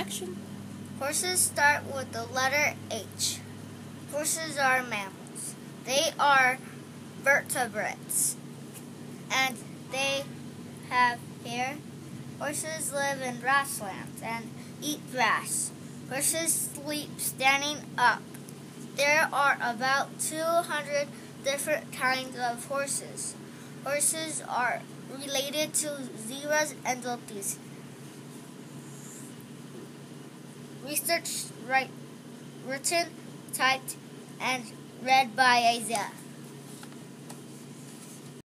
Action. Horses start with the letter H. Horses are mammals. They are vertebrates, and they have hair. Horses live in grasslands and eat grass. Horses sleep standing up. There are about 200 different kinds of horses. Horses are related to zebras and donkeys. Research written, typed, and read by Isaiah.